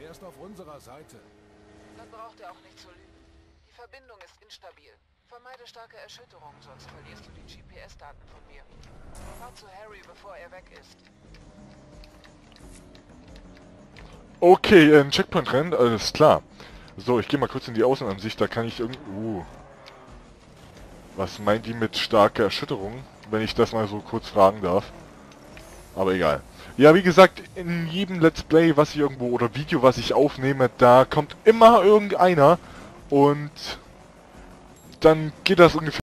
Er ist auf unserer Seite. Dann braucht er auch nicht zu lügen. Die Verbindung ist instabil. Vermeide starke Erschütterungen, sonst verlierst du die GPS-Daten von mir. Fahr zu Harry, bevor er weg ist. Okay, ein Checkpoint rennen, alles klar. So, ich gehe mal kurz in die Außenansicht, da kann ich irgendwie... Was meint die mit starker Erschütterung? Wenn ich das mal so kurz fragen darf. Aber egal. Ja, wie gesagt, in jedem Let's Play, was ich irgendwo, oder Video, was ich aufnehme, da kommt immer irgendeiner und dann geht das ungefähr